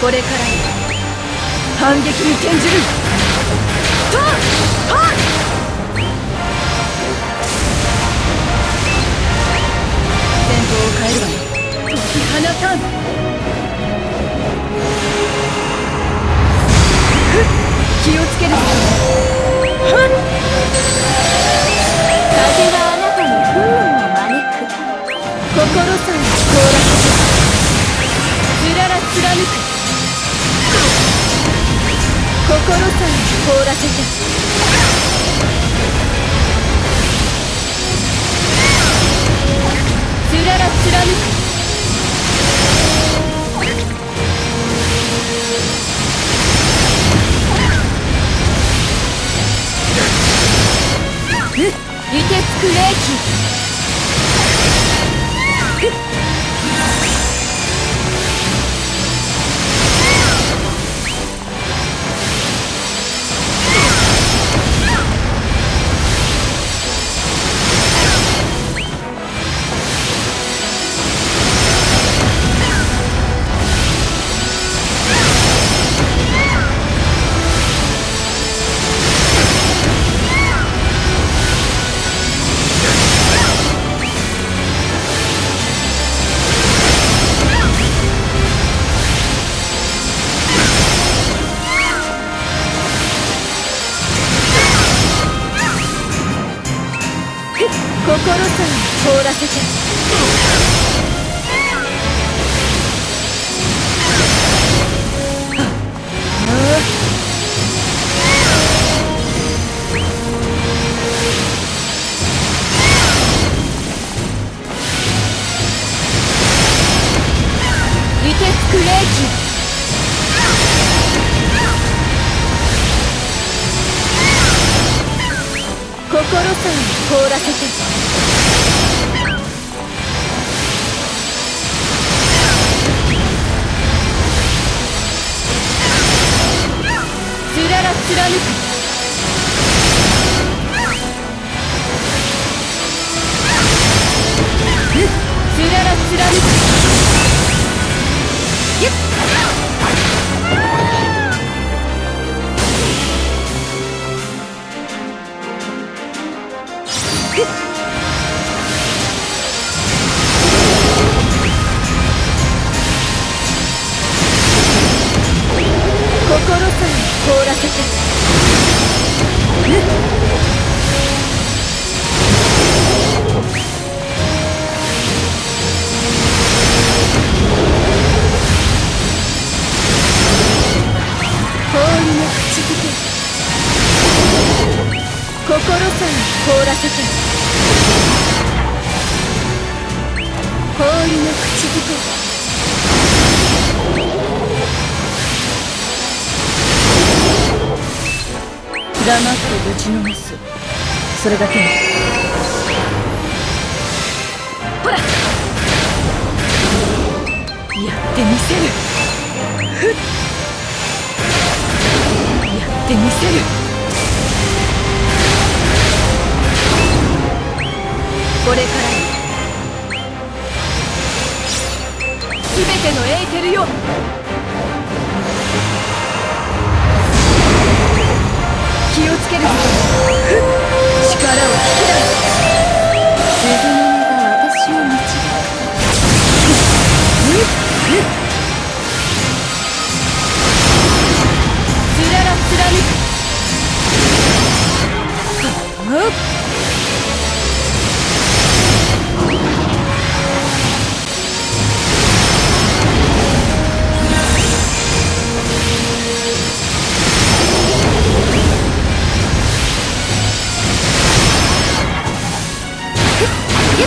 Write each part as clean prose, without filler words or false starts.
これから反撃に転じる。とはっ戦闘を変えるわよ。解き放たん。気をつけるぞ。風はあなたに不運を招く。心さえ凍らせてつらら貫く。心さえ凍らせてつらら貫く。いてつく霊気。心さえ凍らせていてつく霊気。心さえ凍らせてつらら貫く。つらら貫く。ゆっ心さえ凍らせて氷の口づけ。心さえ凍らせて氷の口づけ。黙ってぶちのめす。それだけ。ほらやってみせる。ふっやってみせる。これから全てのエーテルよ。気をつけるぞ。力を引き出す。鈴の音が私を導く。つらら貫く。やっ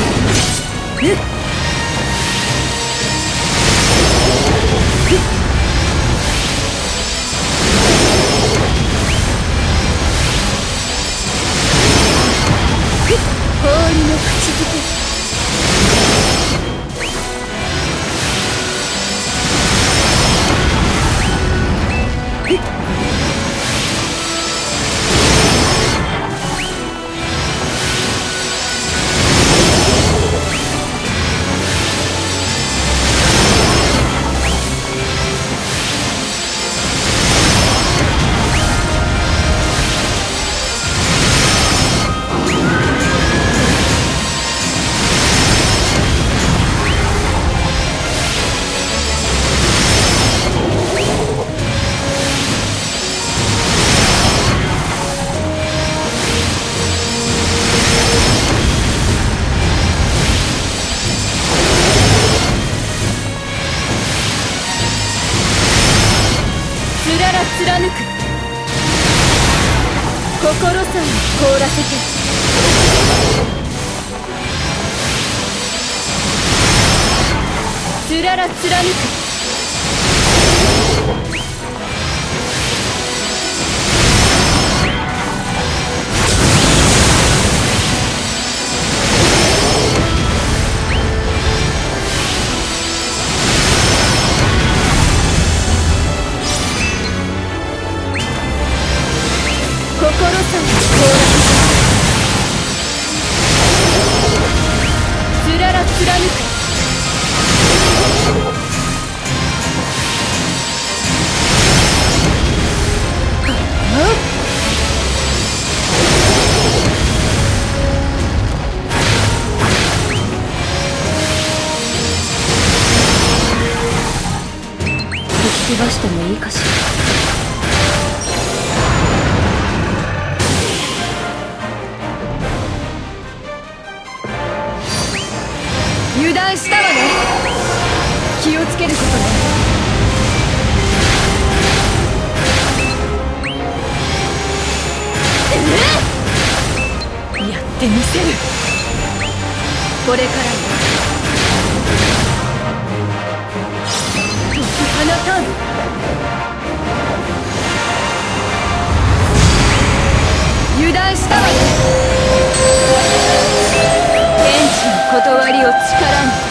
凍らせて。つらら貫く。心さえ凍らせて。つらら貫く。引きばしてもいいかしら。油断したわね。気をつけることね。やってみせる。これからよ。解き放たん。油断したわね。天地の断りを力に。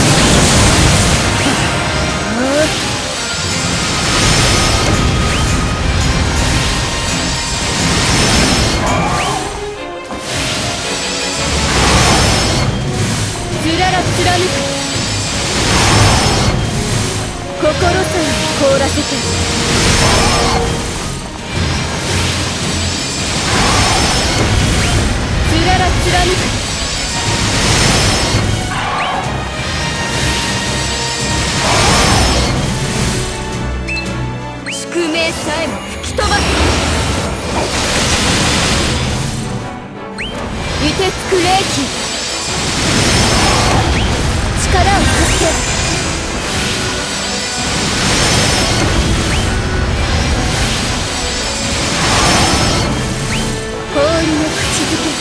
つらら貫く。心さえ凍らせて。つらら貫く。宿命さえも吹き飛ばす。凍てつく霊気。力を貸して。氷の口づけ。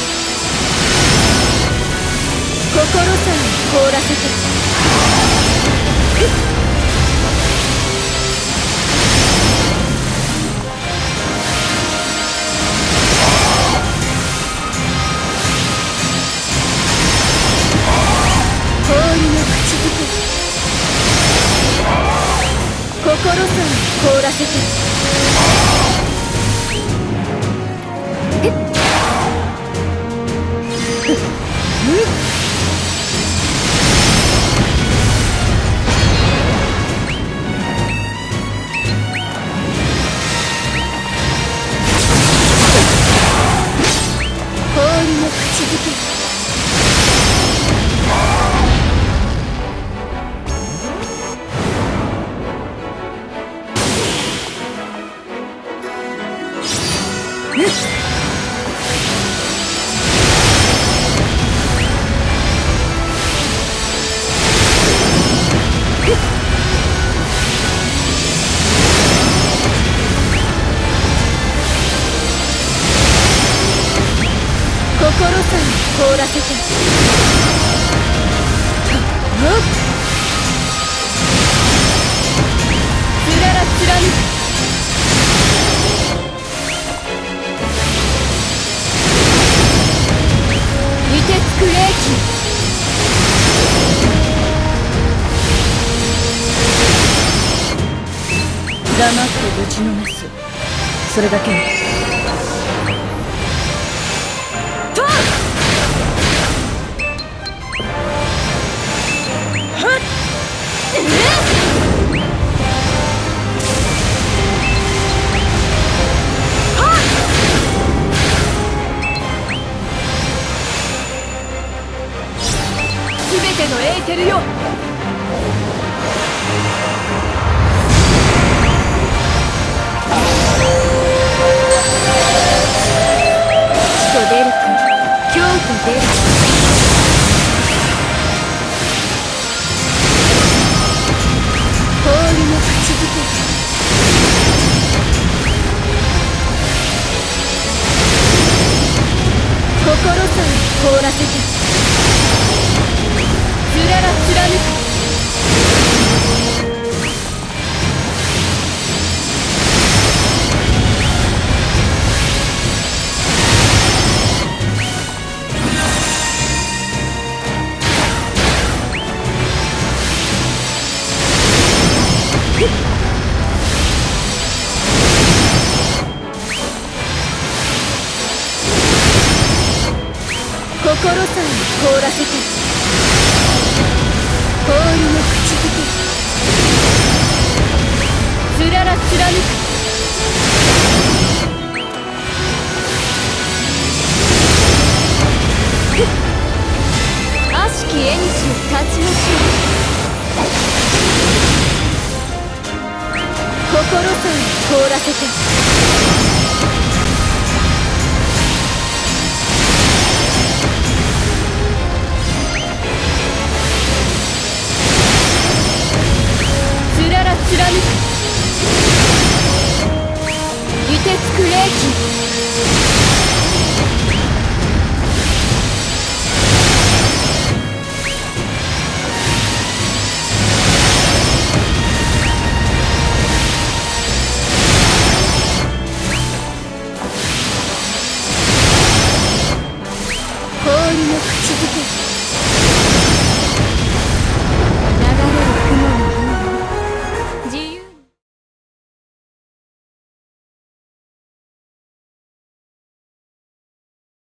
心さえ凍らせて。氷の口づけ。心さえ凍らせて。氷の口づけ。心さえ凍らせて。つらら貫く。凍てつく霊気。黙ってぶちのめす。それだけよ。全てのエーテルよ。地と出るか、今日と出るか。氷の口づけ。 凍らせて氷の口づけつらら貫く悪しき縁を断ちましょう。心さえ凍らせて